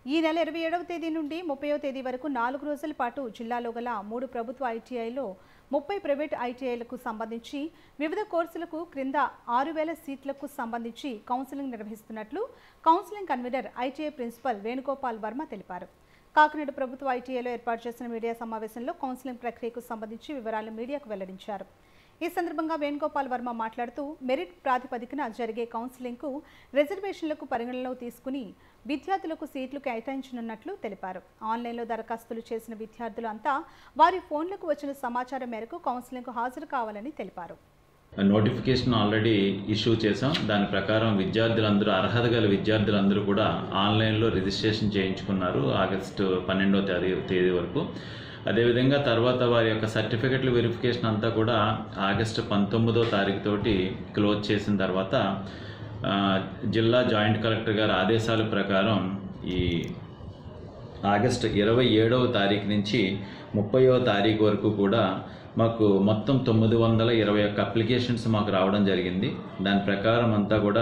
ఈ నెల 27వ తేదీ నుండి 30వ తేదీ వరకు 4 రోజుల పాటు జిల్లాలో గల 3 ప్రభుత్వ ఐటీఐలో 30 ప్రైవేట్ ఐటీఐలకు సంబంధించి వివిధ కోర్సులకు క్రింద 6000 సీట్లకు సంబంధించి కౌన్సిలింగ్ నిర్వహిస్తున్నట్లు counselling convener ITI principal Venugopal Varma తెలిపారు. కాకినాడ ప్రభుత్వ ఐటీఐలో ఏర్పాటు చేసిన మీడియా సమావేశంలో కౌన్సిలింగ్ ప్రక్రియకు సంబంధించి వివరాలు మీడియాకు వెల్లడించారు. ఈ సందర్భంగా వేణుగోపాల్ వర్మ మాట్లాడుతూ మెరిట్ ప్రాతిపదికన జరిగే కౌన్సిలింగ్కు రిజర్వేషన్లకు పరిగణనలో తీసుకుని విద్యార్థులకు సీట్లు కేటాయించనున్నట్లు తెలిపారు. ఆన్లైన్లో దరఖాస్తులు చేసిన విద్యార్థులు అంతా వారి ఫోన్లకు వచ్చిన సమాచారం మేరకు కౌన్సిలింగ్కు హాజరు కావాలని తెలిపారు. నోటిఫికేషన్ ఆల్రెడీ ఇష్యూ చేసాం. దాని ప్రకారం విద్యార్థులందరూ అర్హత గల విద్యార్థులందరూ కూడా ఆన్లైన్లో రిజిస్ట్రేషన్ చేయించుకున్నారు ఆగస్టు 12వ తేదీ వరకు. అదేవిధంగా తర్వాత వారి యొక్క సర్టిఫికెట్ల వెరిఫికేషన్ అంతా కూడా ఆగస్టు 19వ తారీఖు తోటి క్లోజ్ చేసిన తర్వాత జిల్లా జాయింట్ కలెక్టర్ గారి ఆదేశాల ప్రకారం ఈ ఆగస్టు 27వ తారీఖు నుంచి 30వ తారీఖు వరకు కూడా మాకు మొత్తం 921 అప్లికేషన్స్ మాకు రావడం జరిగింది. దాని ప్రకారం అంతా కూడా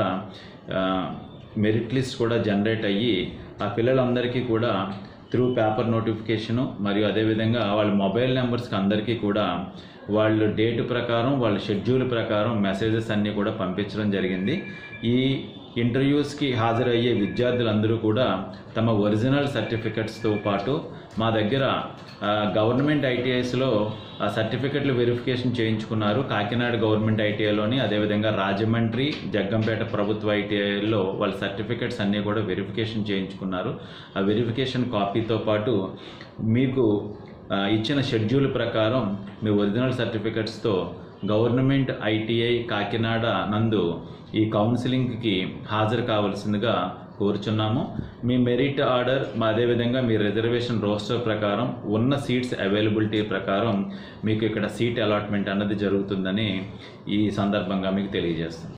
మెరిట్ లిస్ట్ కూడా జనరేట్ అయ్యి ఆ పిల్లలందరికీ కూడా త్రూ పేపర్ నోటిఫికేషను మరియు అదేవిధంగా వాళ్ళ మొబైల్ నెంబర్స్కి అందరికీ కూడా వాళ్ళు డేట్ ప్రకారం వాళ్ళ షెడ్యూల్ ప్రకారం మెసేజెస్ అన్నీ కూడా పంపించడం జరిగింది. ఈ ఇంటర్వ్యూస్కి హాజరయ్యే విద్యార్థులందరూ కూడా తమ ఒరిజినల్ సర్టిఫికెట్స్తో పాటు మా దగ్గర గవర్నమెంట్ ఐటీఐస్లో సర్టిఫికెట్లు వెరిఫికేషన్ చేయించుకున్నారు. కాకినాడ గవర్నమెంట్ ఐటీఐలోని, అదేవిధంగా రాజమండ్రి, జగ్గంపేట ప్రభుత్వ ఐటీఐలో వాళ్ళ సర్టిఫికెట్స్ అన్నీ కూడా వెరిఫికేషన్ చేయించుకున్నారు. ఆ వెరిఫికేషన్ కాపీతో పాటు మీకు ఇచ్చిన షెడ్యూల్ ప్రకారం మీ ఒరిజినల్ సర్టిఫికెట్స్తో గవర్నమెంట్ ఐటీఐ కాకినాడ నందు ఈ కౌన్సిలింగ్కి హాజరు కావాల్సిందిగా కోరుచున్నాము. మీ మెరిట్ ఆర్డర్ అదేవిధంగా మీ రిజర్వేషన్ రోస్టర్ ప్రకారం ఉన్న సీట్స్ అవైలబిలిటీ ప్రకారం మీకు ఇక్కడ సీట్ అలాట్మెంట్ అన్నది జరుగుతుందని ఈ సందర్భంగా మీకు తెలియజేస్తాం.